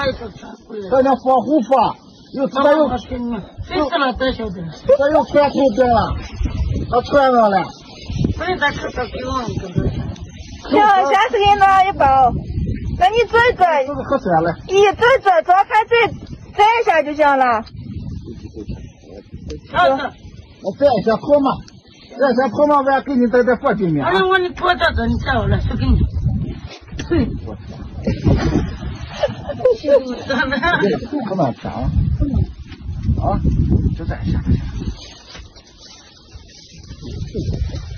这叫防护法，有这有谁吃了都晓得。 这有穿口袋了，他穿上了。 所以咱吃这给我们行，下次给你拿一包。那你嘴嘴， 这个可酸了。 嘴嘴，早看嘴摘一下就行了。 我摘一下泡嘛，摘一下泡嘛，我给你在这放进面。 哎呀，我你给我这个，你摘我了，谁给你？对。 可难吃啊！啊，就这样下。